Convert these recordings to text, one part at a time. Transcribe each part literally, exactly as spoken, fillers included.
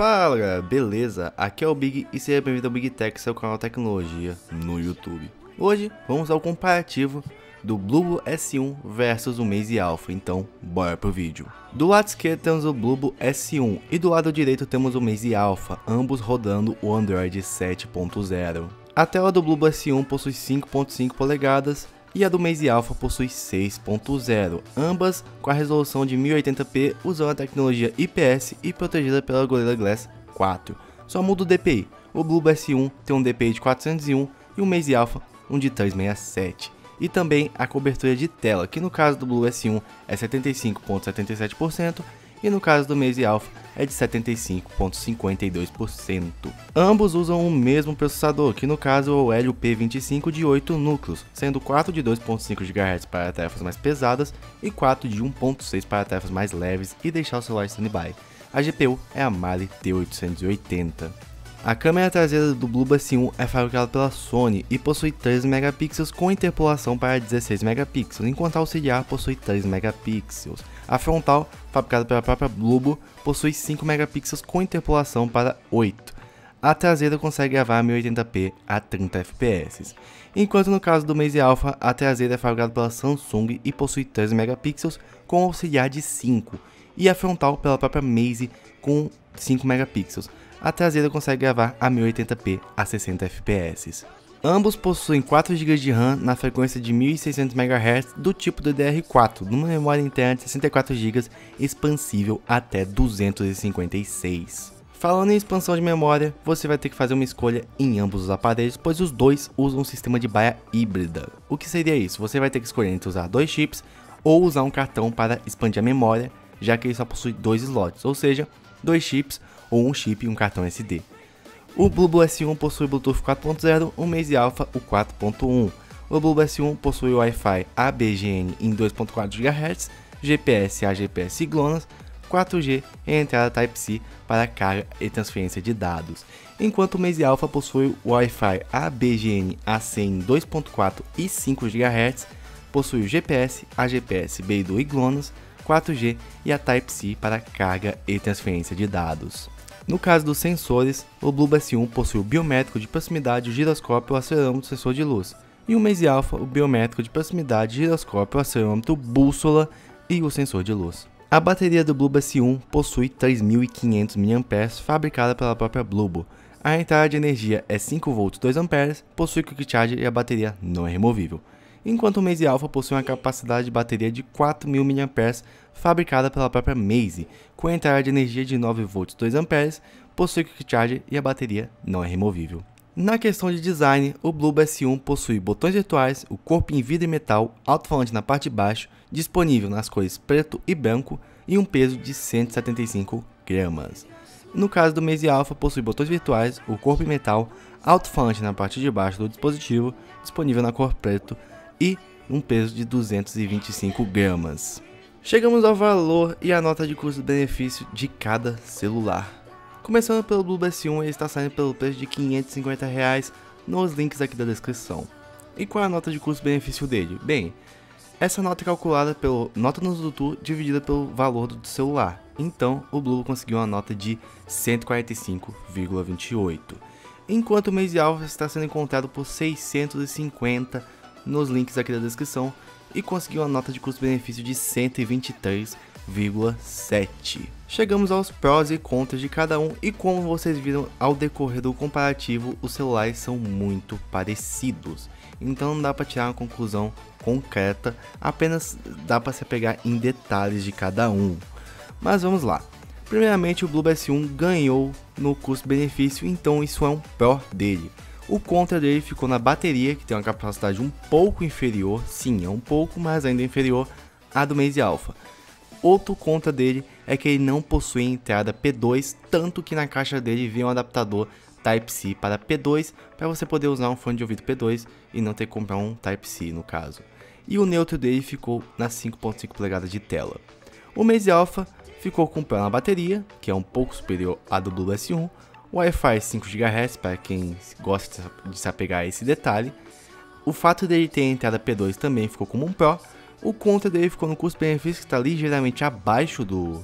Fala galera, beleza? Aqui é o Big e seja bem-vindo ao Big Tech, seu canal de tecnologia no YouTube. Hoje vamos ao comparativo do Bluebo S um versus o Maze Alpha, então bora pro vídeo. Do lado esquerdo temos o Bluebo S um e do lado direito temos o Maze Alpha, ambos rodando o Android sete ponto zero. A tela do Bluebo S um possui cinco ponto cinco polegadas e a do Maze Alpha possui seis ponto zero, ambas com a resolução de mil e oitenta p usando a tecnologia I P S e protegida pela Gorilla Glass quatro. Só muda o D P I, o Bluebo S um tem um D P I de quatrocentos e um e o Maze Alpha um de trezentos e sessenta e sete. E também a cobertura de tela, que no caso do Bluebo S um é setenta e cinco ponto setenta e sete por cento e no caso do Maze Alpha é de setenta e cinco ponto cinquenta e dois por cento. Ambos usam o mesmo processador, que no caso é o Helio P vinte e cinco de oito núcleos, sendo quatro de dois ponto cinco gigahertz para tarefas mais pesadas e quatro de um ponto seis para tarefas mais leves e deixar o celular em standby. A G P U é a Mali T oitocentos e oitenta. A câmera traseira do Bluebo S um é fabricada pela Sony e possui treze megapixels com interpolação para dezesseis megapixels, enquanto a auxiliar possui três megapixels. A frontal, fabricada pela própria Bluebo, possui cinco megapixels com interpolação para oito. A traseira consegue gravar a mil e oitenta p a trinta F P S. Enquanto no caso do Maze Alpha, a traseira é fabricada pela Samsung e possui treze megapixels com auxiliar de cinco, e a frontal pela própria Maze com cinco megapixels. A traseira consegue gravar a mil e oitenta p a sessenta F P S. Ambos possuem quatro gigas de RAM na frequência de mil e seiscentos megahertz do tipo D D R quatro, numa memória interna de sessenta e quatro gigas expansível até duzentos e cinquenta e seis. Falando em expansão de memória, você vai ter que fazer uma escolha em ambos os aparelhos, pois os dois usam um sistema de baia híbrida. O que seria isso? Você vai ter que escolher entre usar dois chips ou usar um cartão para expandir a memória, já que ele só possui dois slots, ou seja, dois chips ou um chip e um cartão S D. O Bluebo S um possui Bluetooth quatro ponto zero, o Maze Alpha o quatro ponto um. O Bluebo S um possui Wi-Fi A B G N em dois ponto quatro gigahertz, G P S a G P S GLONASS, quatro G e entrada Type-C para carga e transferência de dados, enquanto o Maze Alpha possui Wi-Fi A B G N A C em dois ponto quatro e cinco gigahertz, possui o G P S, a G P S Beidou e GLONASS, quatro G e a Type-C para carga e transferência de dados. No caso dos sensores, o Bluebo S um possui o biométrico de proximidade, o giroscópio e o acelerômetro sensor de luz, e o Maze Alpha o biométrico de proximidade, giroscópio, acelerômetro, bússola e o sensor de luz. A bateria do Bluebo S um possui três mil e quinhentos miliampères hora, fabricada pela própria Bluebo. A entrada de energia é cinco volts dois amperes, possui quick charge e a bateria não é removível. Enquanto o Maze Alpha possui uma capacidade de bateria de quatro mil miliampères hora, fabricada pela própria Maze, com entrada de energia de nove volts dois amperes, possui quick charge e a bateria não é removível. Na questão de design, o Bluebo S um possui botões virtuais, o corpo em vidro e metal, alto-falante na parte de baixo, disponível nas cores preto e branco e um peso de cento e setenta e cinco gramas. No caso do Maze Alpha, possui botões virtuais, o corpo em metal, alto-falante na parte de baixo do dispositivo, disponível na cor preto e um peso de duzentos e vinte e cinco gramas. Chegamos ao valor e a nota de custo-benefício de cada celular. Começando pelo Bluebo S um, ele está saindo pelo preço de quinhentos e cinquenta reais nos links aqui da descrição. E qual é a nota de custo-benefício dele? Bem, essa nota é calculada pela nota no Zutu dividida pelo valor do celular. Então, o Bluebo conseguiu uma nota de cento e quarenta e cinco vírgula vinte e oito. Enquanto o Maze Alpha está sendo encontrado por seiscentos e cinquenta nos links aqui da descrição e conseguiu uma nota de custo-benefício de cento e vinte e três vírgula sete. Chegamos aos prós e contras de cada um e como vocês viram ao decorrer do comparativo, os celulares são muito parecidos. Então não dá para tirar uma conclusão concreta, apenas dá para se apegar em detalhes de cada um. Mas vamos lá. Primeiramente, o Bluebo S um ganhou no custo-benefício, então isso é um pró dele. O contra dele ficou na bateria, que tem uma capacidade um pouco inferior, sim, é um pouco, mas ainda inferior à do Maze Alpha. Outro contra dele é que ele não possui entrada P dois, tanto que na caixa dele vem um adaptador Type-C para P dois, para você poder usar um fone de ouvido P dois e não ter que comprar um Type-C no caso. E o neutro dele ficou nas cinco ponto cinco polegadas de tela. O Maze Alpha ficou com pé na bateria, que é um pouco superior à do Bluebo S um, Wi-Fi cinco gigahertz para quem gosta de se apegar a esse detalhe. O fato dele ter entrada P dois também ficou como um pró. O contra dele ficou no custo-benefício, que está ligeiramente abaixo do,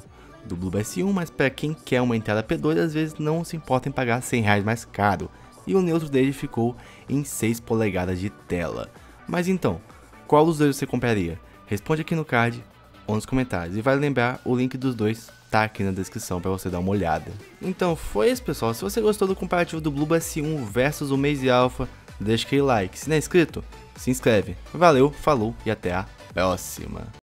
do Blue S um, mas para quem quer uma entrada P dois, às vezes não se importa em pagar cem reais mais caro, e o neutro dele ficou em seis polegadas de tela. Mas então, qual dos dois você compraria? Responde aqui no card ou nos comentários, e vale lembrar, o link dos dois tá aqui na descrição para você dar uma olhada. Então foi isso, pessoal. Se você gostou do comparativo do Blue S um versus o Maze Alpha, deixa aquele like. Se não é inscrito, se inscreve. Valeu, falou e até a próxima.